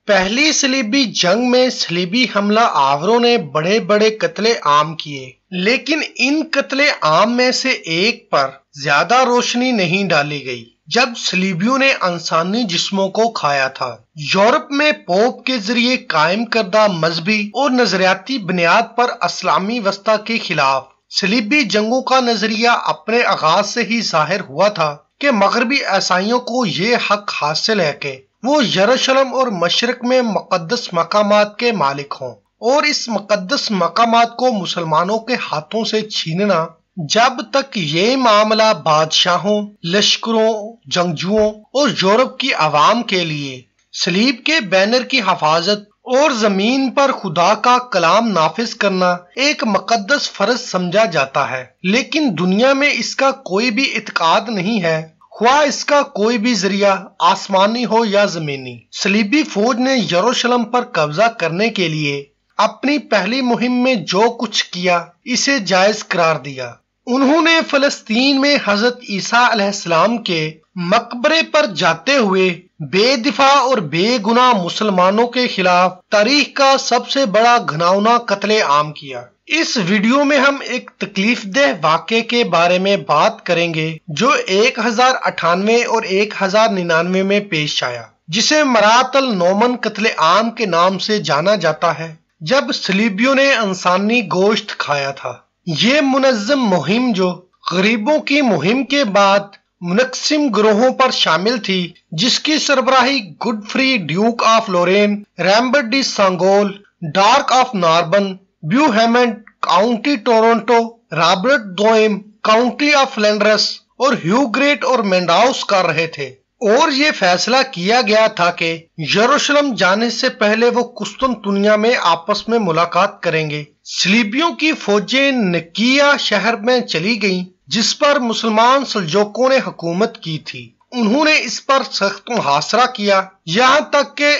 پہلی صلیبی جنگ میں صلیبی حملہ آوروں نے بڑے بڑے قتل عام کیے، لیکن ان قتل عام میں سے ایک پر زیادہ روشنی نہیں ڈالی گئی جب صلیبیوں نے انسانی جسموں کو کھایا تھا۔ یورپ میں پوپ کے ذریعے قائم کردہ مذہبی اور نظریاتی بنیاد پر اسلامی وسطی کے خلاف صلیبی جنگوں کا نظریہ اپنے آغاز سے ہی ظاہر ہوا تھا کہ مغربی عیسائیوں کو یہ حق حاصل ہے کہ وہ یروشلم اور مشرق میں مقدس مقامات کے مالک ہوں، اور اس مقدس مقامات کو مسلمانوں کے ہاتھوں سے چھیننا جب تک یہ معاملہ بادشاہوں، لشکروں، جنگجوؤں اور یورپ کی عوام کے لیے صلیب کے بینر کی حفاظت اور زمین پر خدا کا کلام نافذ کرنا ایک مقدس فرض سمجھا جاتا ہے، لیکن دنیا میں اس کا کوئی بھی اعتقاد نہیں ہے، خواہ اس کا کوئی بھی ذریعہ آسمانی ہو یا زمینی۔ صلیبی فوج نے یروشلم پر قبضہ کرنے کے لیے اپنی پہلی مہم میں جو کچھ کیا اسے جائز قرار دیا۔ انہوں نے فلسطین میں حضرت عیسیٰ علیہ السلام کے مقبرے پر جاتے ہوئے بے دفاع اور بے گناہ مسلمانوں کے خلاف تاریخ کا سب سے بڑا گھناؤنا قتل عام کیا۔ اس ویڈیو میں ہم ایک تکلیف دہ واقعے کے بارے میں بات کریں گے جو 1098 اور 1099 میں پیش آیا، جسے مرات النومن قتل عام کے نام سے جانا جاتا ہے، جب صلیبیوں نے انسانی گوشت کھایا تھا۔ یہ منظم مہم جو غریبوں کی مہم کے بعد منقسم گروہوں پر شامل تھی، جس کی سربراہی Godfrey Duke of Lorraine, Raymond de Saint-Gilles, ڈارک of Narbonne, Bohemond county Taranto, Robert دوئم کاؤنٹی آف فلینڈرس اور ہیو گریٹ اور مینڈاؤس کر رہے تھے، اور یہ فیصلہ کیا گیا تھا کہ یروشلم جانے سے پہلے وہ قسطنطنیہ میں آپس میں ملاقات کریں گے۔ صلیبیوں کی فوجیں نکیا شہر میں چلی گئیں، جس پر مسلمان سلجوقوں نے حکومت کی تھی۔ انہوں نے اس پر سخت محاصرہ کیا، یہاں تک کہ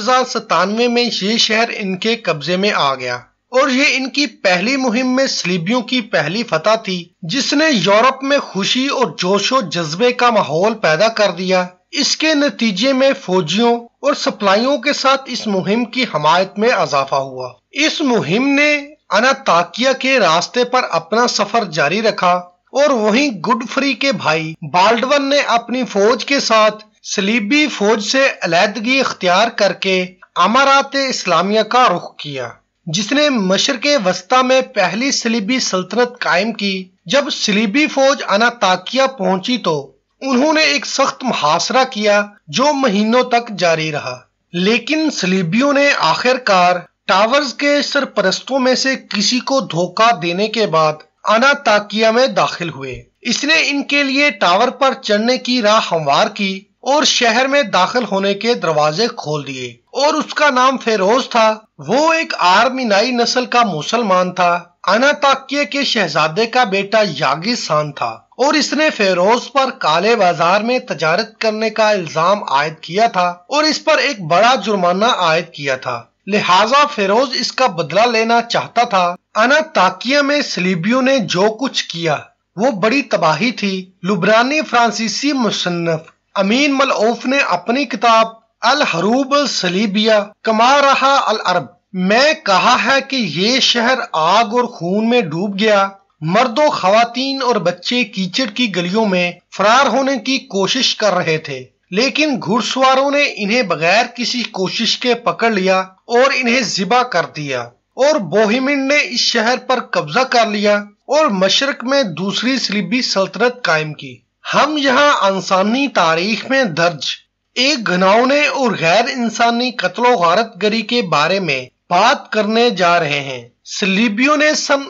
1097 میں یہ شہر ان کے قبضے میں آ گیا، اور یہ ان کی پہلی مہم میں صلیبیوں کی پہلی فتح تھی، جس نے یورپ میں خوشی اور جوش و جذبے کا ماحول پیدا کر دیا۔ اس کے نتیجے میں فوجیوں اور سپلائیوں کے ساتھ اس مہم کی حمایت میں اضافہ ہوا۔ اس مہم نے انطاکیہ کے راستے پر اپنا سفر جاری رکھا، اور وہیں گڈفری کے بھائی بالڈون نے اپنی فوج کے ساتھ صلیبی فوج سے علیحدگی اختیار کر کے امارات اسلامیہ کا رخ کیا، جس نے مشرق وسطی میں پہلی صلیبی سلطنت قائم کی۔ جب صلیبی فوج انطاکیہ پہنچی تو انہوں نے ایک سخت محاصرہ کیا جو مہینوں تک جاری رہا، لیکن صلیبیوں نے آخر کار ٹاورز کے سرپرستوں میں سے کسی کو دھوکہ دینے کے بعد انطاکیہ میں داخل ہوئے۔ اس نے ان کے لیے ٹاور پر چڑھنے کی راہ ہموار کی اور شہر میں داخل ہونے کے دروازے کھول دیے، اور اس کا نام فیروز تھا۔ وہ ایک آرمینائی نسل کا مسلمان تھا۔ انطاکیہ کے شہزادے کا بیٹا یاگیسان تھا، اور اس نے فیروز پر کالے بازار میں تجارت کرنے کا الزام عائد کیا تھا اور اس پر ایک بڑا جرمانہ عائد کیا تھا، لہذا فیروز اس کا بدلہ لینا چاہتا تھا۔ انطاکیہ میں صلیبیوں نے جو کچھ کیا وہ بڑی تباہی تھی۔ لبنانی فرانسیسی مصنف امین ملعوف نے اپنی کتاب الحروب الصلیبیہ کما رہا العرب میں کہا ہے کہ یہ شہر آگ اور خون میں ڈوب گیا۔ مرد و خواتین اور بچے کیچڑ کی گلیوں میں فرار ہونے کی کوشش کر رہے تھے، لیکن گھڑ سواروں نے انہیں بغیر کسی کوشش کے پکڑ لیا اور انہیں ذبح کر دیا، اور بوہیمنڈ نے اس شہر پر قبضہ کر لیا اور مشرق میں دوسری صلیبی سلطنت قائم کی۔ ہم یہاں انسانی تاریخ میں درج ایک گھناؤنے اور غیر انسانی قتل و غارت گری کے بارے میں بات کرنے جا رہے ہیں۔ صلیبیوں نے سن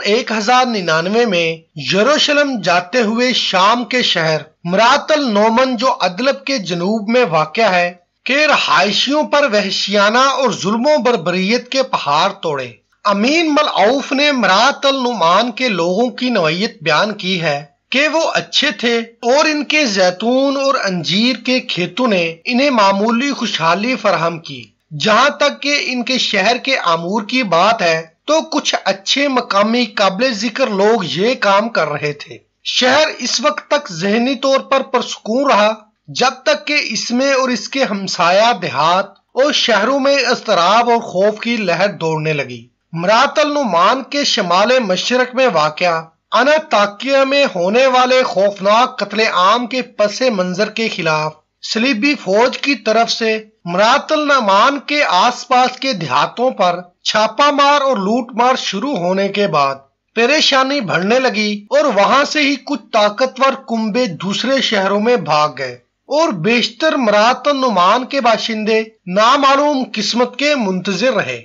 1099 میں یروشلم جاتے ہوئے شام کے شہر مرات النومن جو ادلب کے جنوب میں واقع ہے کے رہائشیوں پر وحشیانہ اور ظلم و بربریت کے پہاڑ توڑے۔ امین ملعوف نے مرات النعمان کے لوگوں کی نوعیت بیان کی ہے کہ وہ اچھے تھے، اور ان کے زیتون اور انجیر کے کھیتوں نے انہیں معمولی خوشحالی فراہم کی۔ جہاں تک کہ ان کے شہر کے امور کی بات ہے تو کچھ اچھے مقامی قابل ذکر لوگ یہ کام کر رہے تھے۔ شہر اس وقت تک ذہنی طور پر پرسکون رہا جب تک کہ اس میں اور اس کے ہمسایہ دیہات اور شہروں میں اضطراب اور خوف کی لہر دوڑنے لگی۔ مرات النعمان کے شمال مشرق میں واقع انطاکیہ میں ہونے والے خوفناک قتل عام کے پس منظر کے خلاف صلیبی فوج کی طرف سے مرات النعمان کے آس پاس کے دیہاتوں پر چھاپا مار اور لوٹ مار شروع ہونے کے بعد پریشانی بڑھنے لگی اور وہاں سے ہی کچھ طاقتور کنبے دوسرے شہروں میں بھاگ گئے اور بیشتر مرات النعمان کے باشندے نامعلوم قسمت کے منتظر رہے۔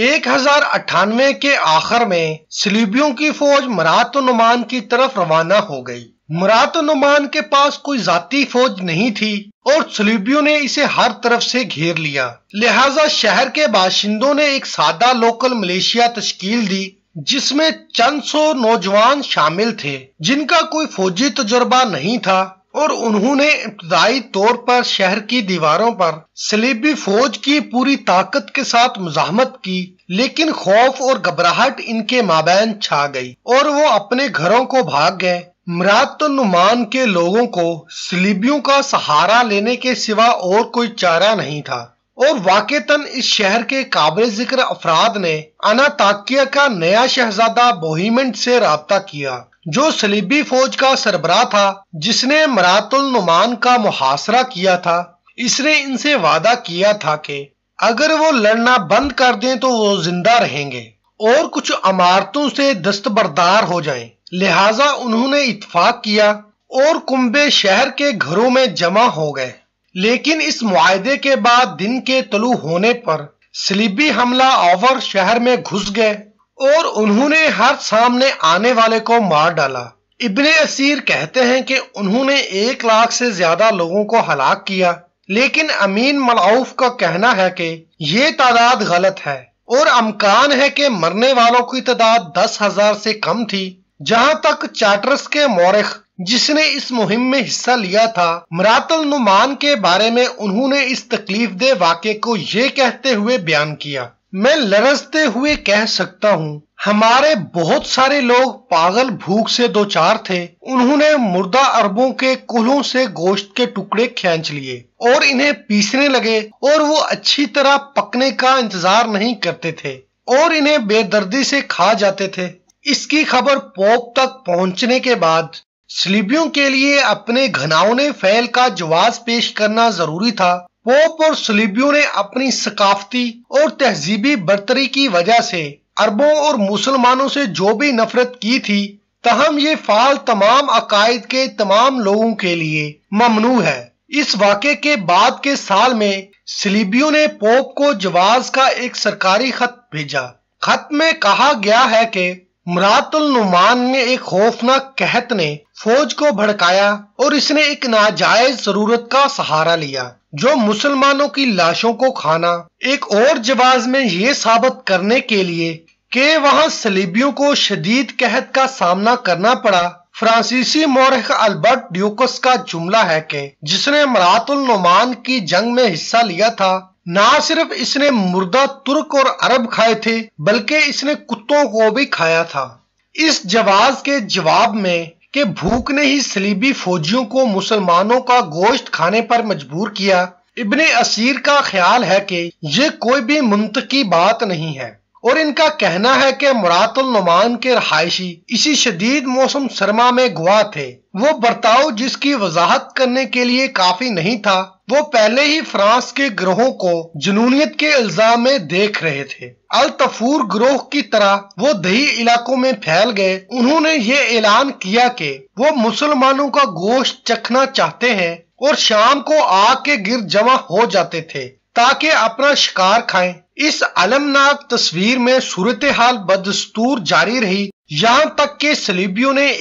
1098 کے آخر میں صلیبیوں کی فوج مرات النعمان کی طرف روانہ ہو گئی۔ مرات النعمان کے پاس کوئی ذاتی فوج نہیں تھی اور صلیبیوں نے اسے ہر طرف سے گھیر لیا، لہذا شہر کے باشندوں نے ایک سادہ لوکل ملیشیا تشکیل دی جس میں چند سو نوجوان شامل تھے جن کا کوئی فوجی تجربہ نہیں تھا، اور انہوں نے ابتدائی طور پر شہر کی دیواروں پر صلیبی فوج کی پوری طاقت کے ساتھ مزاحمت کی، لیکن خوف اور گھبراہٹ ان کے مابین چھا گئی اور وہ اپنے گھروں کو بھاگ گئے۔ مرات النعمان کے لوگوں کو صلیبیوں کا سہارا لینے کے سوا اور کوئی چارہ نہیں تھا، اور واقعتاً اس شہر کے قابل ذکر افراد نے انطاکیہ کا نیا شہزادہ بوہیمنڈ سے رابطہ کیا جو صلیبی فوج کا سربراہ تھا جس نے مرات النعمان کا محاصرہ کیا تھا۔ اس نے ان سے وعدہ کیا تھا کہ اگر وہ لڑنا بند کر دیں تو وہ زندہ رہیں گے اور کچھ عمارتوں سے دستبردار ہو جائیں، لہٰذا انہوں نے اتفاق کیا اور کنبے شہر کے گھروں میں جمع ہو گئے۔ لیکن اس معاہدے کے بعد دن کے طلوع ہونے پر صلیبی حملہ آور شہر میں گھس گئے اور انہوں نے ہر سامنے آنے والے کو مار ڈالا۔ ابن اسیر کہتے ہیں کہ انہوں نے 1 لاکھ سے زیادہ لوگوں کو ہلاک کیا، لیکن امین ملعوف کا کہنا ہے کہ یہ تعداد غلط ہے اور امکان ہے کہ مرنے والوں کی تعداد 10,000 سے کم تھی۔ جہاں تک چارٹرس کے مورخ جس نے اس مہم میں حصہ لیا تھا مرات النعمان کے بارے میں، انہوں نے اس تکلیف دہ واقعے کو یہ کہتے ہوئے بیان کیا: میں لرزتے ہوئے کہہ سکتا ہوں ہمارے بہت سارے لوگ پاگل بھوک سے دوچار تھے۔ انہوں نے مردہ عربوں کے کولوں سے گوشت کے ٹکڑے کھینچ لیے اور انہیں پیسنے لگے، اور وہ اچھی طرح پکنے کا انتظار نہیں کرتے تھے اور انہیں بے دردی سے کھا جاتے تھے۔ اس کی خبر پوپ تک پہنچنے کے بعد صلیبیوں کے لیے اپنے گھناؤنے فعل کا جواز پیش کرنا ضروری تھا۔ پوپ اور صلیبیوں نے اپنی ثقافتی اور تہذیبی برتری کی وجہ سے عربوں اور مسلمانوں سے جو بھی نفرت کی تھی، تاہم یہ فعل تمام عقائد کے تمام لوگوں کے لیے ممنوع ہے۔ اس واقعے کے بعد کے سال میں صلیبیوں نے پوپ کو جواز کا ایک سرکاری خط بھیجا۔ خط میں کہا گیا ہے کہ مرات النعمان میں ایک خوفناک قحط نے فوج کو بھڑکایا اور اس نے ایک ناجائز ضرورت کا سہارا لیا جو مسلمانوں کی لاشوں کو کھانا۔ ایک اور جواز میں یہ ثابت کرنے کے لیے کہ وہاں صلیبیوں کو شدید قحط کا سامنا کرنا پڑا، فرانسیسی مورخ البرٹ ڈیوکس کا جملہ ہے کہ جس نے مرات النعمان کی جنگ میں حصہ لیا تھا، نہ صرف اس نے مردہ ترک اور عرب کھائے تھے بلکہ اس نے کتوں کو بھی کھایا تھا۔ اس جواز کے جواب میں کہ بھوک نے ہی صلیبی فوجیوں کو مسلمانوں کا گوشت کھانے پر مجبور کیا، ابن اسیر کا خیال ہے کہ یہ کوئی بھی منطقی بات نہیں ہے، اور ان کا کہنا ہے کہ مرات النعمان کے رہائشی اسی شدید موسم سرما میں گواہ تھے۔ وہ برتاؤ جس کی وضاحت کرنے کے لیے کافی نہیں تھا، وہ پہلے ہی فرانس کے گروہوں کو جنونیت کے الزام میں دیکھ رہے تھے۔ التفور گروہ کی طرح وہ دیہی علاقوں میں پھیل گئے۔ انہوں نے یہ اعلان کیا کہ وہ مسلمانوں کا گوشت چکھنا چاہتے ہیں اور شام کو آگ کے گرد جمع ہو جاتے تھے تاکہ اپنا شکار کھائیں۔ اس المناک تصویر میں صورتحال بدستور جاری رہی یہاں تک کہ صلیبیوں نے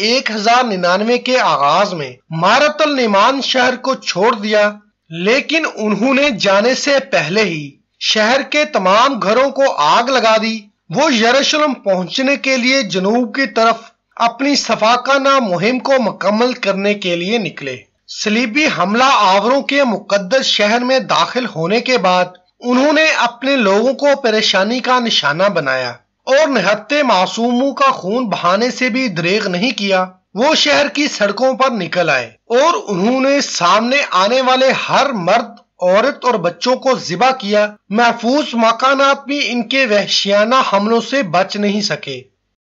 1099 کے آغاز میں مرات النعمان شہر کو چھوڑ دیا، لیکن انہوں نے جانے سے پہلے ہی شہر کے تمام گھروں کو آگ لگا دی۔ وہ یروشلم پہنچنے کے لیے جنوب کی طرف اپنی صفاقانہ مہم کو مکمل کرنے کے لیے نکلے۔ صلیبی حملہ آوروں کے مقدس شہر میں داخل ہونے کے بعد انہوں نے اپنے لوگوں کو پریشانی کا نشانہ بنایا اور نہتے معصوموں کا خون بہانے سے بھی دریغ نہیں کیا۔ وہ شہر کی سڑکوں پر نکل آئے اور انہوں نے سامنے آنے والے ہر مرد عورت اور بچوں کو ذبح کیا، محفوظ مکانات بھی ان کے وحشیانہ حملوں سے بچ نہیں سکے۔